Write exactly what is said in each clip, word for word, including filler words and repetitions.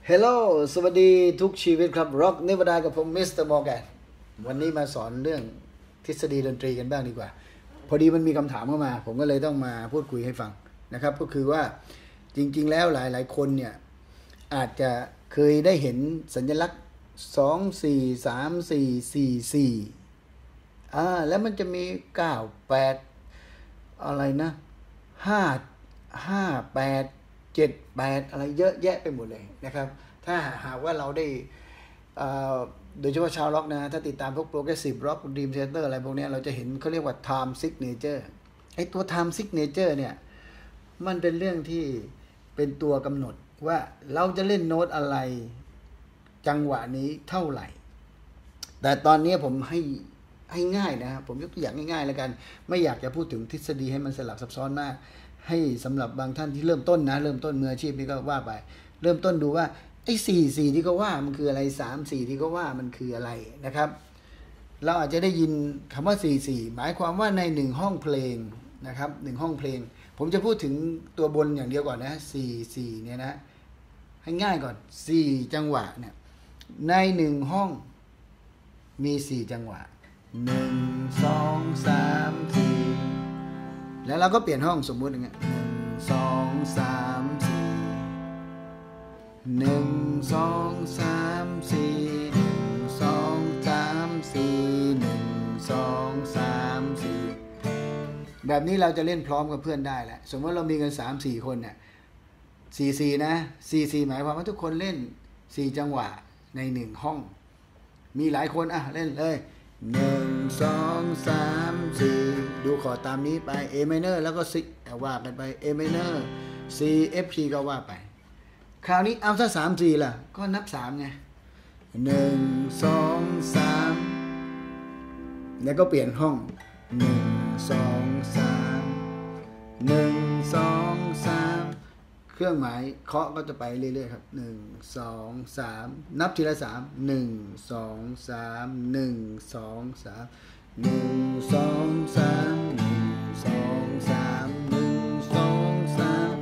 ฮลโลสวัสดีทุกชีวิตครับร็อกเนวดากับผมมิสเตอร์มอร์แกนวันนี้มาสอนเรื่องทฤษฎีดนตรีกันบ้างดีกว่าพอดีมันมีคำถามเข้ามาผมก็เลยต้องมาพูดคุยให้ฟังนะครับก็คือว่าจริงๆแล้วหลายๆคนเนี่ยอาจจะเคยได้เห็นสัญลักษณ์สอง สี่ สาม สี่ สี่ สี่อ่าแล้วมันจะมีเก้า แปดอะไรนะห้า ห้า แปด เจ็ด แปดอะไรเยอะแยะไปหมดเลยนะครับถ้าหากว่าเราได้โดยเฉพาะชาวร็อกนะถ้าติดตามพวกโปรเกรสซีฟร็อกดรีมเทเตอร์อะไรพวกนี้เราจะเห็นเขาเรียกว่า time signature ไอ้ตัว time signature เนี่ยมันเป็นเรื่องที่เป็นตัวกำหนดว่าเราจะเล่นโน้ตอะไรจังหวะนี้เท่าไหร่แต่ตอนนี้ผมให้ให้ง่ายนะครับผมยกตัวอย่างง่ายๆแล้วกันไม่อยากจะพูดถึงทฤษฎีให้มันสลับซับซ้อนมากให้สำหรับบางท่านที่เริ่มต้นนะเริ่มต้นมืออาชีพนี่ก็ว่าไปเริ่มต้นดูว่าไอ้สี่ สี่ที่เขาว่ามันคืออะไรสาม สี่ที่เขาว่ามันคืออะไรนะครับเราอาจจะได้ยินคำว่าสี่ สี่หมายความว่าในหนึ่งห้องเพลงนะครับหนึ่งห้องเพลงผมจะพูดถึงตัวบนอย่างเดียวก่อนนะสี่ สี่เนี่ยนะให้ง่ายก่อนสี่จังหวะเนี่ยในหนึ่งห้องมีสี่จังหวะหนึ่ง สอง สาม สี่แล้วเราก็เปลี่ยนห้องสมมุติอย่างเงี้ยหนึ่ง สอง สาม สี่หนึ่ง สอง สาม สี่หนึ่ง สอง สาม สี่หนึ่ง สอง สาม สี่แบบนี้เราจะเล่นพร้อมกับเพื่อนได้แหละสมมติเรามีกันสาม สี่คนเนี่ยสี่ สี่ นะสี่ สี่ หมายความว่าทุกคนเล่นสี่จังหวะในหนึ่งห้องมีหลายคนอ่ะเล่นเลยหนึ่ง สอง สาม สี่ดูขอตามนี้ไป A minor แล้วก็ C ว่ากันไป A minor C F G ก็ว่าไปคราวนี้เอาถ้าสาม สี่ล่ะก็นับสามไงหนึ่ง สอง สามแล้วก็เปลี่ยนห้องหนึ่ง สอง สามหนึ่ง สอง สามเครื่องหมายเคาะก็จะไปเรื่อยๆครับหนึ่ง สอง สามนับทีละสามหนึ่ง สอง สามหนึ่ง สอง สามหนึ่ง สอง สามหนึ่ง สอง สามหนึ่ง สอง สาม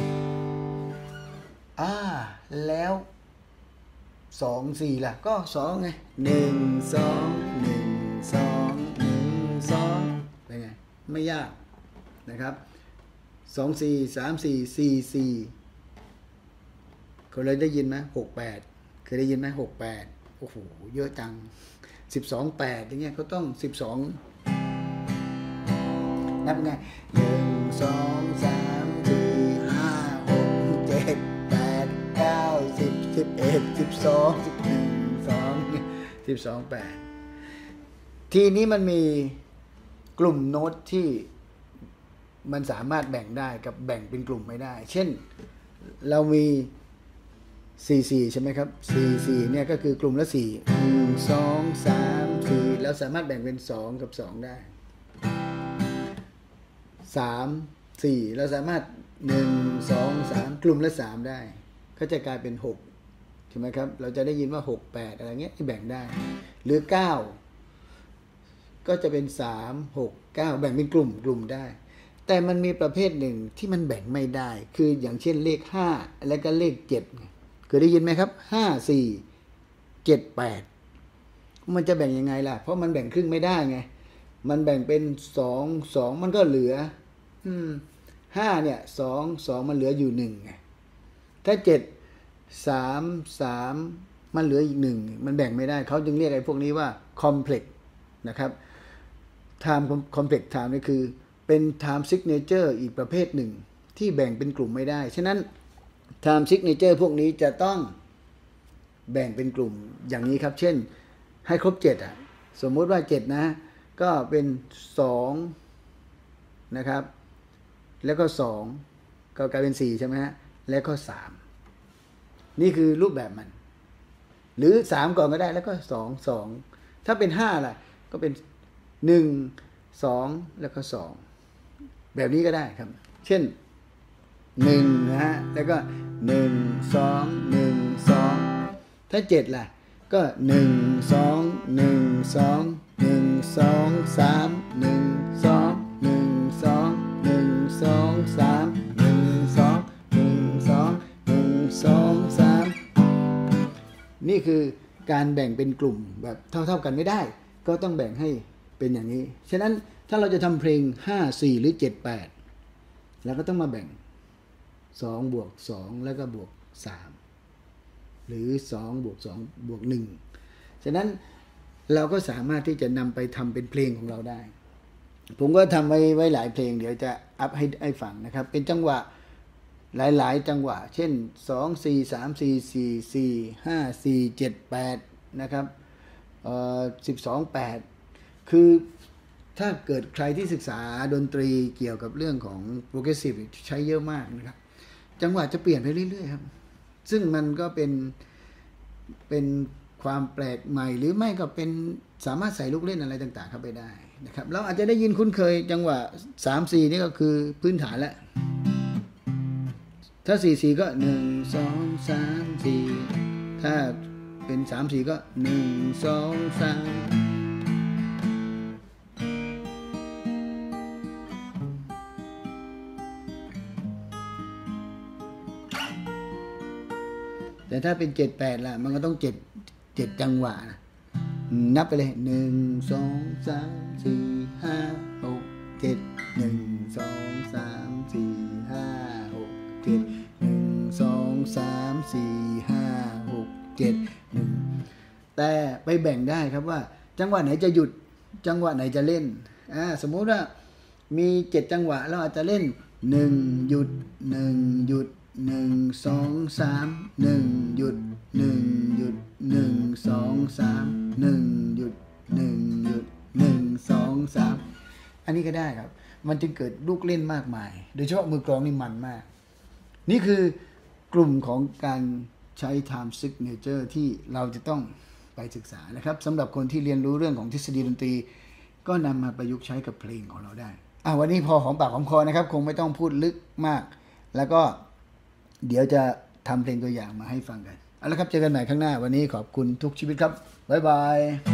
อ่าแล้วสอง สี่ล่ะก็สองไงหนึ่ง สอง หนึ่ง สองหนึ่ง สองเป็นไงไม่ยากนะครับสอง สี่ สาม สี่ สี่ สี่เคยได้ยินไหมหก แปดเคยได้ยินไหมหก แปดโอ้โหเยอะจังสิบสอง แปดอย่างเงี้ยเขาต้องสิบสองนับไงหนึ่ง สอง สาม สี่ ห้า หก เจ็ด แปด เก้า สิบ สิบเอ็ด สิบสอง สิบหนึ่ง สอง สิบสอง แปดทีนี้มันมีกลุ่มโน้ตที่มันสามารถแบ่งได้กับแบ่งเป็นกลุ่มไม่ได้เช่นเรามีสี่ สี่ใช่ไหมครับสี่ สี่เนี่ยก็คือกลุ่มละสี่ หนึ่ง สอง สาม สี่แล้วสามารถแบ่งเป็นสองกับสองได้สาม สี่เราสามารถหนึ่ง สอง สามกลุ่มละสามได้ก็จะกลายเป็นหกใช่ไหมครับเราจะได้ยินว่าหก แปดอะไรเงี้ยที่แบ่งได้หรือเก้าก็จะเป็นสาม หก เก้าแบ่งเป็นกลุ่มกลุ่มได้แต่มันมีประเภทหนึ่งที่มันแบ่งไม่ได้คืออย่างเช่นเลขห้าแล้วก็เลขเจ็ดเคยได้ยินไหมครับห้า สี่ เจ็ด แปดมันจะแบ่งยังไงล่ะเพราะมันแบ่งครึ่งไม่ได้ไงมันแบ่งเป็นสอง สองมันก็เหลืออืมห้าเนี่ยสอง สองมันเหลืออยู่หนึ่งไงถ้าเจ็ด สาม สามมันเหลืออีกหนึ่งมันแบ่งไม่ได้เขาจึงเรียกไอ้พวกนี้ว่า complex นะครับ time complex time นี่คือเป็น time signature อีกประเภทหนึ่งที่แบ่งเป็นกลุ่มไม่ได้ฉะนั้น time signature พวกนี้จะต้องแบ่งเป็นกลุ่มอย่างนี้ครับเช่นให้ครบเจ็ดอ่ะสมมุติว่าเจ็ดนะก็เป็นสองนะครับแล้วก็สองก็กลายเป็นสี่ใช่ไหมฮะแล้วก็สามนี่คือรูปแบบมันหรือสามก่อนก็ได้แล้วก็สอง สองถ้าเป็นห้าล่ะก็เป็นหนึ่ง สองแล้วก็สองแบบนี้ก็ได้ครับเช่นหนึ่งนะฮะแล้วก็หนึ่ง สอง หนึ่ง สองถ้าเจ็ดล่ะก็หนึ่ง สอง หนึ่ง สอง หนึ่ง สอง สาม หนึ่ง สอง หนึ่ง สอง หนึ่ง สอง สาม หนึ่ง สอง หนึ่ง สอง หนึ่ง สอง สามนี่คือการแบ่งเป็นกลุ่มแบบเท่าๆกันไม่ได้ก็ต้องแบ่งให้เป็นอย่างนี้ฉะนั้นถ้าเราจะทำเพลงห้า สี่หรือเจ็ด แปดเราก็ต้องมาแบ่งสองบวกสองแล้วก็บวกสามหรือสองบวกสองบวกหนึ่งฉะนั้นเราก็สามารถที่จะนำไปทำเป็นเพลงของเราได้ผมก็ทำไว้ไว้หลายเพลงเดี๋ยวจะอัพให้ให้ฟังนะครับเป็นจังหวะหลายๆจังหวะเช่นสอง สี่ สาม สี่ สี่ สี่ ห้า สี่ เจ็ด แปดนะครับเอ่อสิบสอง แปดคือถ้าเกิดใครที่ศึกษาดนตรีเกี่ยวกับเรื่องของ progressive ใช้เยอะมากนะครับจังหวะจะเปลี่ยนไปเรื่อยๆครับซึ่งมันก็เป็นเป็นความแปลกใหม่หรือไม่ก็เป็นสามารถใส่ลูกเล่นอะไรต่างๆเข้าไปได้นะครับเราอาจจะได้ยินคุ้นเคยจังหวะสาม สี่นี่ก็คือพื้นฐานแล้วถ้าสี่ สี่ก็หนึ่ง สอง สาม สี่ถ้าเป็นสาม สี่ก็หนึ่ง สอง สามแต่ถ้าเป็นเจ็ด แปดล่ะมันก็ต้องเจ็ด เจ็ดจังหวะนะนับไปเลยหนึ่ง สอง สาม สี่ ห้า หก เจ็ด หนึ่ง สอง สาม สี่ ห้า หก เจ็ด หนึ่ง สอง สาม สี่ ห้า หก เจ็ด หนึ่งแต่ไปแบ่งได้ครับว่าจังหวะไหนจะหยุดจังหวะไหนจะเล่นอ่าสมมุติว่ามีเจ็ดจังหวะเราอาจจะเล่นหนึ่งหยุดหนึ่งหยุดหนึ่ง สอง สาม หนึ่งหยุดหนึ่งหยุดหนึ่ง สอง สาม หนึ่งหยุดหนึ่งหยุดหนึ่ง สอง สามอันนี้ก็ได้ครับมันจึงเกิดลูกเล่นมากมายโดยเฉพาะมือกลองนี่มันมากนี่คือกลุ่มของการใช้ time signature ที่เราจะต้องไปศึกษานะครับสำหรับคนที่เรียนรู้เรื่องของทฤษฎีดนตรีก็นำมาประยุกต์ใช้กับเพลงของเราได้อ่ะวันนี้พอหอมปากหอมคอนะครับคงไม่ต้องพูดลึกมากแล้วก็เดี๋ยวจะทำเพลงตัวอย่างมาให้ฟังกันเอาละครับเจอกันใหม่ข้างหน้าวันนี้ขอบคุณทุกชีวิตครับบ๊ายบาย